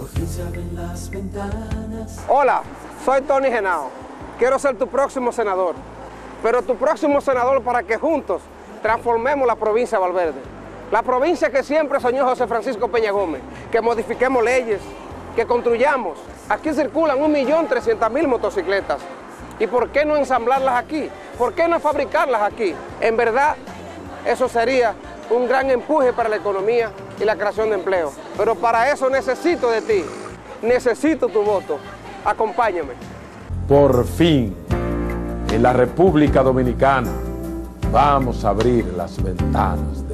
Hola, soy Tony Henao. Quiero ser tu próximo senador, pero tu próximo senador para que juntos transformemos la provincia de Valverde. La provincia que siempre soñó José Francisco Peña Gómez, que modifiquemos leyes, que construyamos. Aquí circulan 1.300.000 motocicletas. ¿Y por qué no ensamblarlas aquí? ¿Por qué no fabricarlas aquí? En verdad, eso sería un gran empuje para la economía y la creación de empleo. Pero para eso necesito de ti, necesito tu voto. Acompáñame. Por fin, en la República Dominicana, vamos a abrir las ventanas